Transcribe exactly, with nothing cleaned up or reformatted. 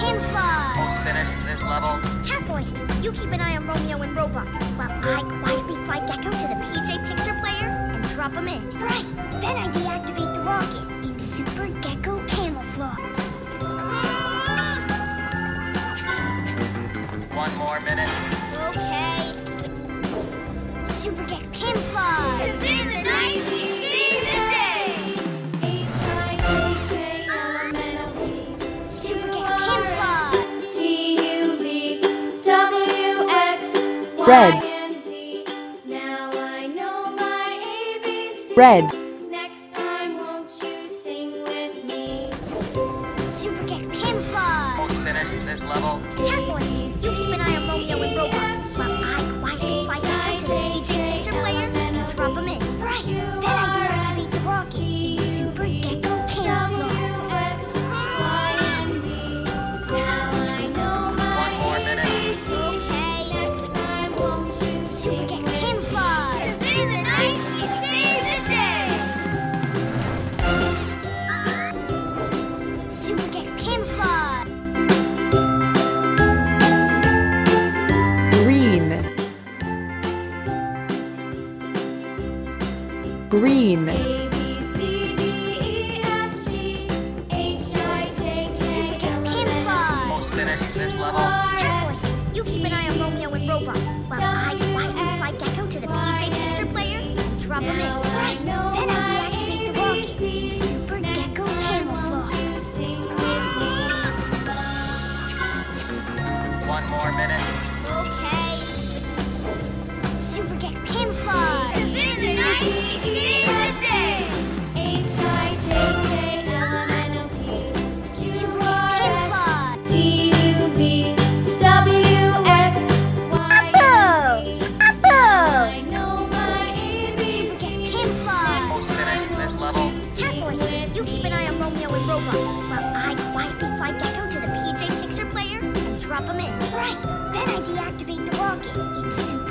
can fly. Almost finished this level. Catboy, you keep an eye on Romeo and Robot, while I quietly fly Gecko to the P J Picture player and drop him in. Right. Then I deactivate the rocket in Super Gecko Camouflage. One more minute. Okay. Super Gecko Camouflage. 'Cause in the night we save the day. H I J K L M N O P. Super Gecko Camouflage. T U V W X Red. Y and Z. Now I know my A B C. Red. Next time won't you sing with me? Super Gecko Camouflage. Almost finished this level. Catboy, you keep an eye on Romeo and Robot, while I quietly fly Gecko to the P J Picture player and drop him in. Right. Then I deactivate the rocket in Super Gecko Camouflage. W X Y and Z. Now I know my One more minute. A B C. Okay. Next time won't you Super sing Gecko with me? Camouflage. 'Cause in the night we save the day. Super Gecko Camouflage. Green. Green. A B C D E F G H I J Super K Gecko L M N O P. Camouflage. Almost finished this level. Catboy, you keep an eye on Romeo and Robot, while I quietly fly Gecko to the P J Picture player and drop him in. Right. Then I deactivate the rocket in Super Gecko Camouflage. One more minute. Okay. Super Gecko Camouflage. 'Cause in the night we save the day. H I J K L M N O P. Super Gecko Camouflage. T U V W X Y and Z. I know my A B Super C. Gecko Camouflage. Almost finished this level. Catboy, you keep an eye on Romeo and Robot, while I quietly fly Gecko to the P J Picture player and drop him in. Right. Then I deactivate the rocket in Super